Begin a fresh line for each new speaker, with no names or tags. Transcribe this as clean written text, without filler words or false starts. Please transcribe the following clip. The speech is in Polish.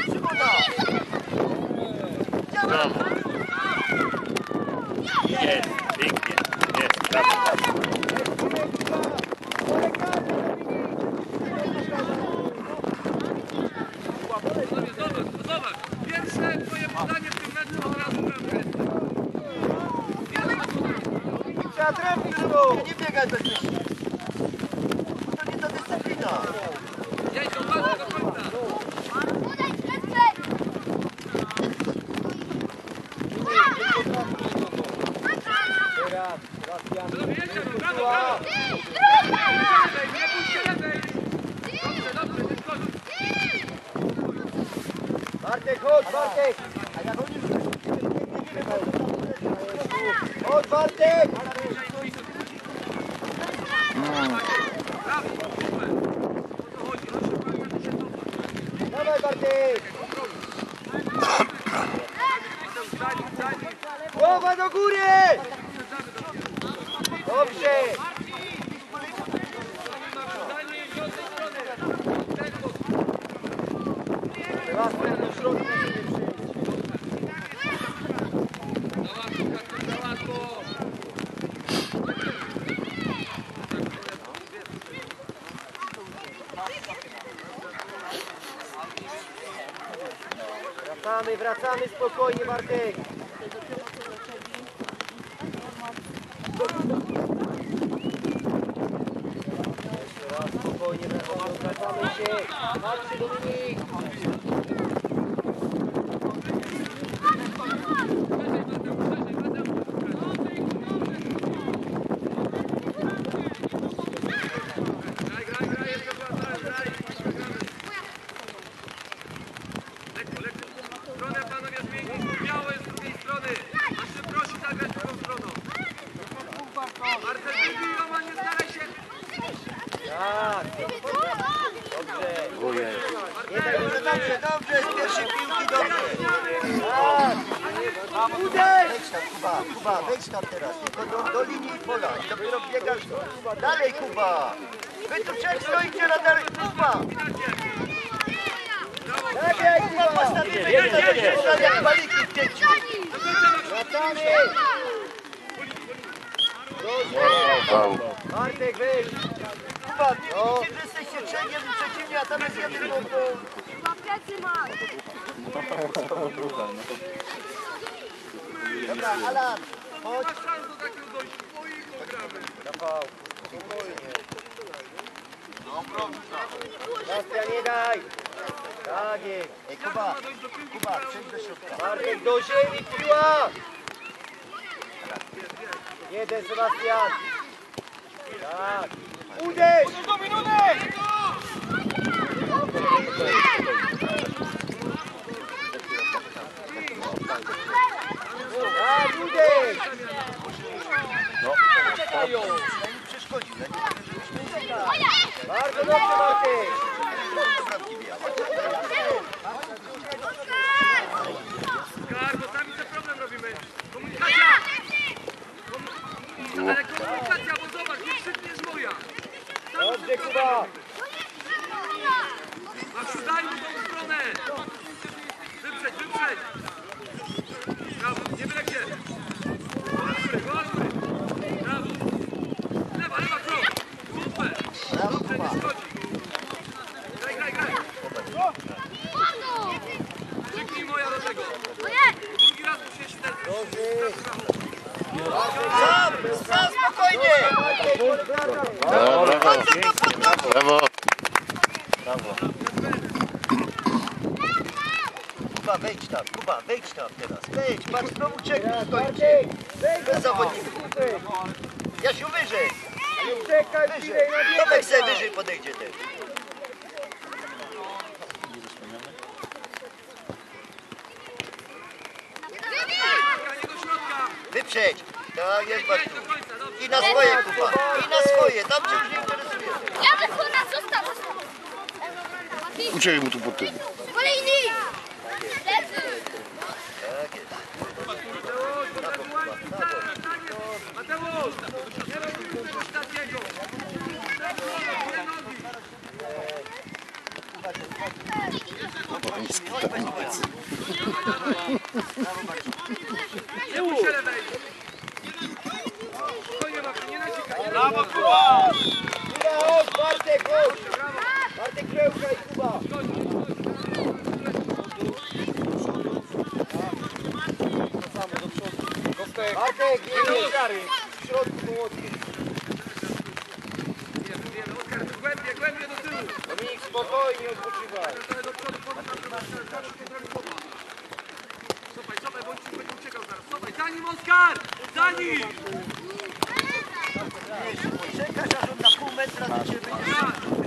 Szymona!
Brawo. Jest, pięknie. Jest, brawo, brawo.
Zobacz, pierwsze twoje podanie w tym meczu od razu bramkę.
Trzeba drewnić, no! Nie biegaj bez myśli. To nie ta dyscyplina.
Jedź do końca, do końca. Brawo, brawo! Nie pójdźcie lewej! Dobrze, dobrze, tylko rzuć.
Bartek, chodź, Bartek! Chodź, Bartek!
Brawo, super. O to chodzi, no szybko, się cofa.
Dawaj, Bartek! Głowa do góry! Dobrze! Teraz do środka Wracamy spokojnie, Bartek. Jeszcze raz spokojnie, wracamy się. Patrzcie, Dominik. Dobrze, z pierwszej piłki, dobrze. Wejdź tam, Kuba, wejdź tam teraz, tylko do linii pola. I dopiero biegasz dalej, Kuba. Wy tu trzech stoicie na dalej, Kuba. Tak, Kuba, postawimy jak baliki w pięciu. Wracamy. Bartek, wejdź. Kuba, widzicie, że jesteście trzech, jeden przeciwnie, a tam jest jeden boku.
Plecy ma!
Dobra, Alan, chodź.
Masz szans do takiego dojść,
Rafał, spokojnie. Bastian, nie daj. Tak jest. Ej, Kuba, przejdź do środka. Bartek, do ziemi, piła. Jeden, Sebastian. Tak. Uderz!
do minuty!
Tak, uderz! Czekają. Przeszkodzi. Bardzo dobrze, Bartek.
Oskar, bo tam ten problem robimy. Komunikacja! Ale komunikacja, bo zobacz, nie krzykniesz moja.
Dobrze, Kuba.
Maksiu, daj mu tą stronę. Wyprzedź, wyprzedź. Brawo, nie byle gdzie. Go al góry. Brawo. Lewa, lewa, krok. Super. Dobrze, nie szkodzi. Graj, graj, graj. Krzyknij moja do tego. Drugi raz musisz się
Sam, spokojnie.
Brawo, brawo. Brawo. Brawo.
Kuba, wejdź tam teraz. Wejdź, patrz, znowu czekaj, stoicie. Bez zawodników. Jasiu, wyżej. Wyżej. Tomek sobie wyżej podejdzie też. Wyprzedź. Tak jest, Bartu. I na swoje, Kuba. I na swoje. Tam cię już nie interesuje.
Ja bym kurwa został!
Uciekaj mu tu po tyłu.
Kolejny! Leży!
Tak jest.
Mateusz, nie robimy tego ostatniego.
Kuba,
Niski tajnicy.
Nie bój się lewej. Spokojnie, Marcin, nie naciekaj.
Brawo, Kuba! Kuba, chodź, Bartek, chodź! Bartek, Krełka i Kuba! Bartek, nie kary! W środku młotki.
Oskar, głębiej do tyłu.
Dominik, spokojnie, odpoczywaj.
Trochę do przodu, Cofaj, bądź będzie uciekał zaraz. Cofaj, za nim, Oskar! Za nim!
Czekasz, aż on na pół metra do ciebie nie...